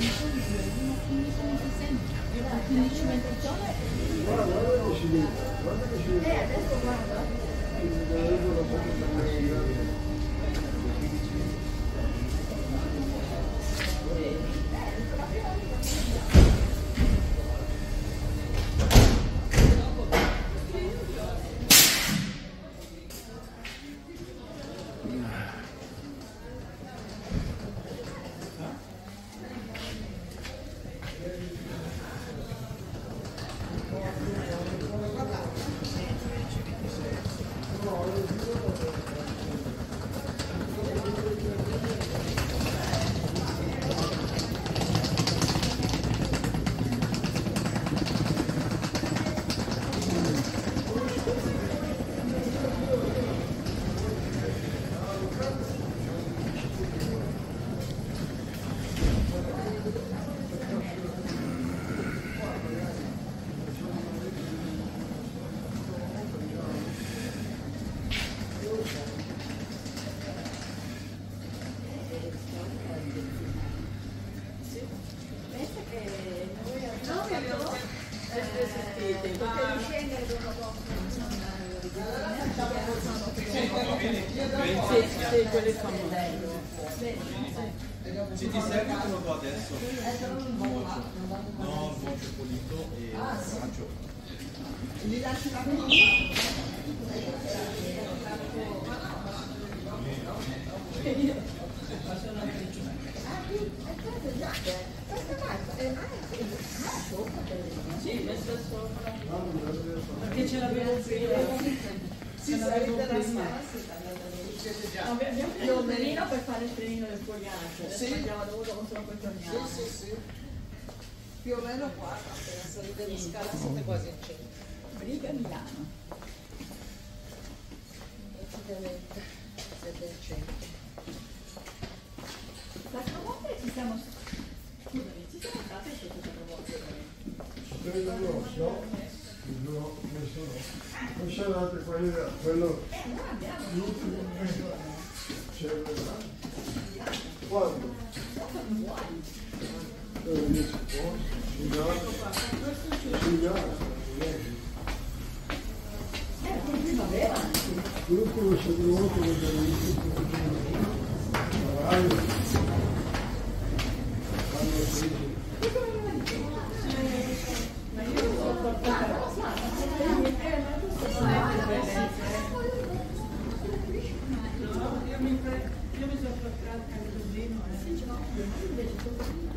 Adesso guarda. Sì, quelli famosi. Se ti serve te lo do adesso. No, il voce pulito e faccio. Gli lasci la mano? Sì, messa sopra. Perché ce l'avevo prima. Sì, sarebbe da Abbiamo preso un trenino per fare il trenino del fogliaggio. Adesso sì. abbiamo dovuto solo questo andiamo. Sì, sì, sì. Più o meno qua, appena salite la scala siete quasi in centro. Briga Milano. Praticamente siete in centro. L'altra volta ci siamo... Scusami, ci siamo stati sotto l'altra volta. No, non c'era quello l'ultimo c'era quando? L'ultimo c'è Io mi sono portata al cosino, invece